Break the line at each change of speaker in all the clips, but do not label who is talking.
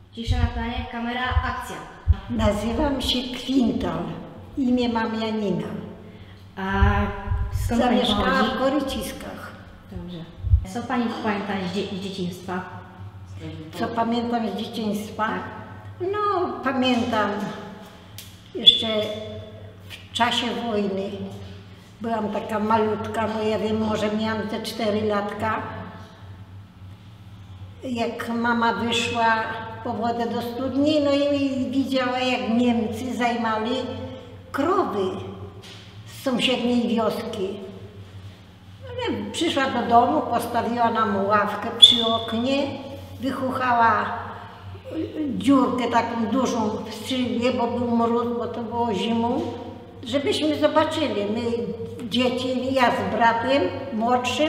Cisza na planie, kamera, akcja.
Nazywam się Kwintal. Imię mam Janina.
A skąd Pani
Zamieszkałam
pochodzi?
w Koryciskach.
Dobrze. Co Pani pamięta z dzieciństwa?
Co pamiętam z dzieciństwa?
Tak.
No, pamiętam jeszcze w czasie wojny. Byłam taka malutka, no ja wiem, może miałam te 4 latka. Jak mama wyszła po wodę do studni, no i widziała, jak Niemcy zajmali krowy z sąsiedniej wioski. Ale przyszła do domu, postawiła nam ławkę przy oknie, wychuchała dziurkę taką dużą w szybie, bo był mróz, bo to było zimą, żebyśmy zobaczyli. My dzieci, ja z bratem młodszym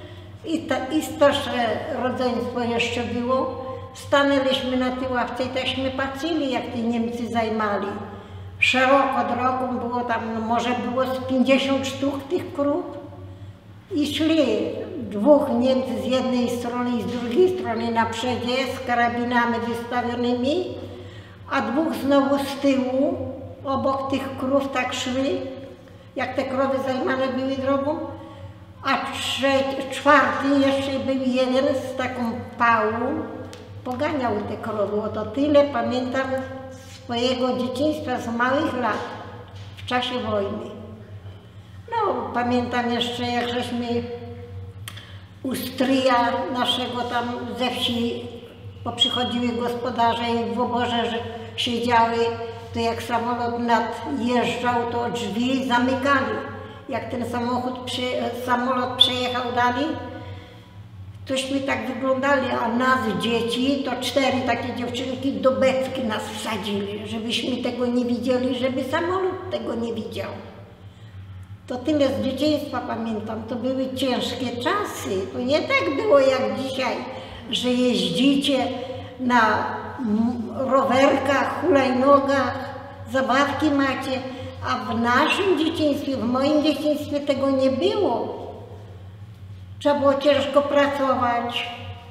i starsze rodzeństwo jeszcze było. Stanęliśmy na tej ławce i takśmy patrzyli, jak te Niemcy zajmali. Szeroko drogą było tam, no może było z 50 sztuk tych krów. I szli 2 Niemcy z jednej strony i z drugiej strony na przedzie z karabinami wystawionymi, a 2 znowu z tyłu, obok tych krów tak szły, jak te krowy zajmane były drogą, a 4. jeszcze był jeden z taką pałą, poganiał te krowy. Oto tyle pamiętam swojego dzieciństwa z małych lat w czasie wojny. No, pamiętam jeszcze, jak żeśmy u stryja naszego tam ze wsi poprzychodziły gospodarze i w oborze siedziały, to jak samolot nadjeżdżał, to drzwi zamykali. Jak ten samolot przejechał dalej, tośmy tak wyglądali, a nas dzieci, to 4 takie dziewczynki do beczki nas wsadzili, żebyśmy tego nie widzieli, żeby samolot tego nie widział. To tyle z dzieciństwa pamiętam, to były ciężkie czasy. To nie tak było jak dzisiaj, że jeździcie na rowerkach, hulajnogach, zabawki macie, a w naszym dzieciństwie, w moim dzieciństwie tego nie było. Trzeba było ciężko pracować.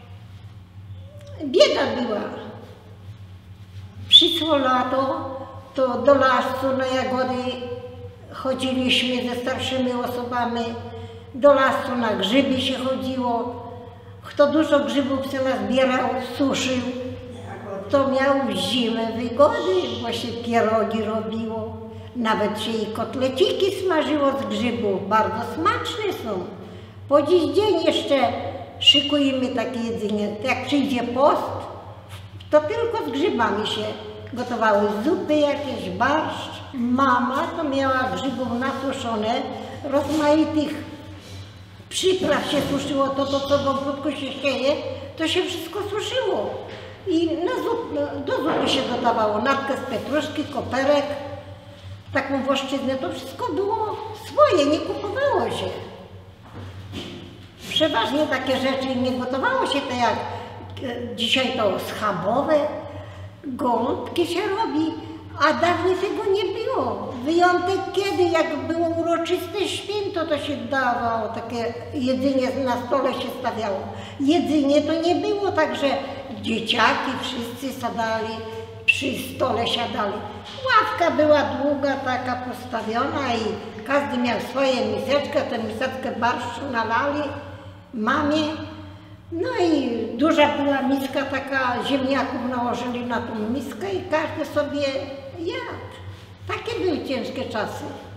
Bieda była. Przyszło lato, to do lasu na jagody chodziliśmy ze starszymi osobami. Do lasu na grzyby się chodziło. Kto dużo grzybów się nazbierał, suszył, to miał zimę wygody, bo się pierogi robiło. Nawet się i kotleciki smażyło z grzybów. Bardzo smaczne są. Po dziś dzień jeszcze szykujemy takie jedzenie. Jak przyjdzie post, to tylko z grzybami się gotowały zupy jakieś, barszcz. Mama to miała grzybów nasuszone, rozmaitych przypraw się suszyło, to co w ogródku się sieje, to się wszystko suszyło. I do zupy się dodawało natkę z pietruszki, koperek, taką włoszczyznę, to wszystko było swoje, nie kupowało się. Przeważnie takie rzeczy nie gotowało się, to jak dzisiaj to schabowe, golubki się robi, a dawniej tego nie było. Wyjątek kiedy, jak było uroczyste święto, to się dawało, takie jedzenie na stole się stawiało. Jedzenie to nie było tak, że dzieciaki wszyscy sadali, przy stole siadali. Ławka była długa, taka postawiona i każdy miał swoje miseczkę, tę miseczkę barszczu nalali mamie. No i duża była miska, taka ziemniaków nałożyli na tą miskę i każdy sobie jadł. Takie były ciężkie czasy.